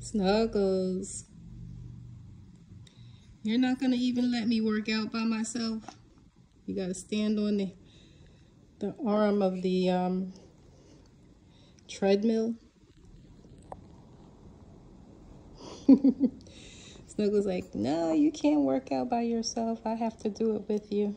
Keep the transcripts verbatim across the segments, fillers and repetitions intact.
Snuggles. You're not gonna even let me work out by myself. You gotta stand on the the arm of the um, treadmill. Snuggles like, no, you can't work out by yourself. I have to do it with you.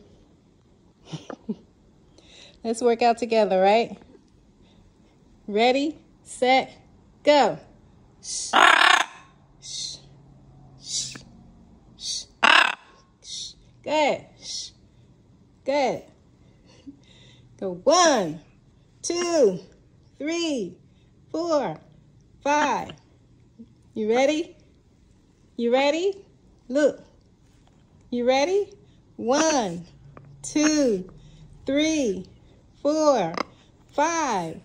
Let's work out together, right? Ready, set, go. Shh. Shh. Shh. Shh. Shh. Good. Shh. Good. Go one, two, three, four, five. You ready? You ready? Look. You ready? One, two, three, four, five.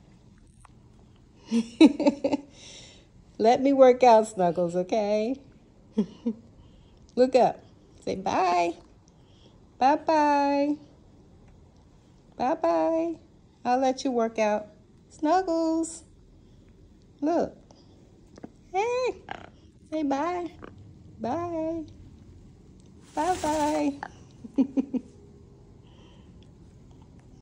Let me work out, Snuggles, okay? Look up. Say bye. Bye-bye. Bye-bye. I'll let you work out. Snuggles. Look. Hey. Say bye. Bye. Bye-bye.